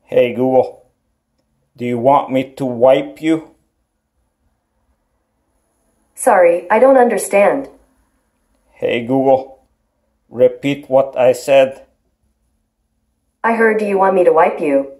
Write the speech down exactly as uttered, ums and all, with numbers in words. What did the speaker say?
Hey Google, do you want me to wipe you? Sorry, I don't understand. Hey Google, repeat what I said. I heard, do you want me to wipe you?